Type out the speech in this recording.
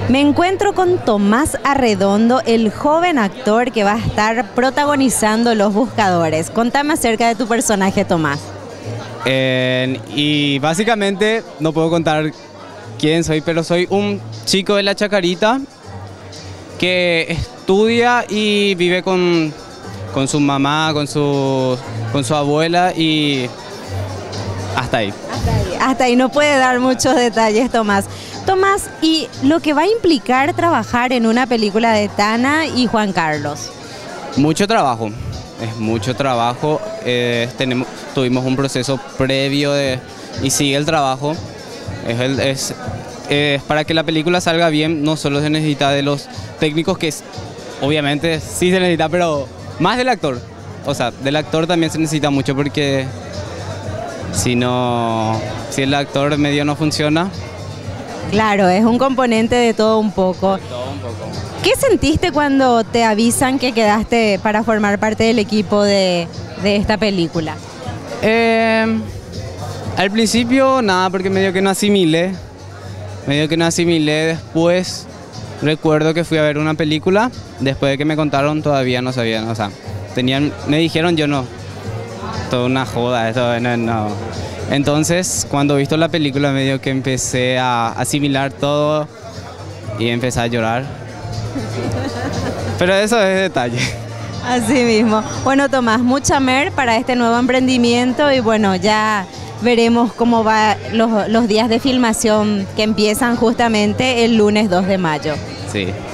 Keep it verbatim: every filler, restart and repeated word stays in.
Me encuentro con Tomás Arredondo, el joven actor que va a estar protagonizando Los Buscadores. Contame acerca de tu personaje, Tomás. Eh, y básicamente no puedo contar quién soy, pero soy un chico de la Chacarita que estudia y vive con, con su mamá, con su, con su abuela y hasta ahí. Hasta ahí. Hasta ahí no puede dar muchos detalles, Tomás. Tomás, y lo que va a implicar trabajar en una película de Tana y Juan Carlos. Mucho trabajo, es mucho trabajo. Eh, tenemos, tuvimos un proceso previo de, y sigue el trabajo. Es, el, es, es para que la película salga bien, no solo se necesita de los técnicos, que es, obviamente sí se necesita, pero más del actor. O sea, del actor también se necesita mucho porque si no, si el actor medio no funciona. Claro, es un componente de todo un poco. De todo un poco. ¿Qué sentiste cuando te avisan que quedaste para formar parte del equipo de, de esta película? Eh, al principio nada, porque medio que no asimilé. Medio que no asimilé. Después recuerdo que fui a ver una película. Después de que me contaron todavía no sabían. O sea, tenían, me dijeron yo no. Toda una joda, esto no, no. Entonces, cuando he visto la película, medio que empecé a asimilar todo y empecé a llorar. Pero eso es detalle. Así mismo. Bueno, Tomás, mucha mer para este nuevo emprendimiento y bueno, ya veremos cómo van los, los días de filmación que empiezan justamente el lunes dos de mayo. Sí.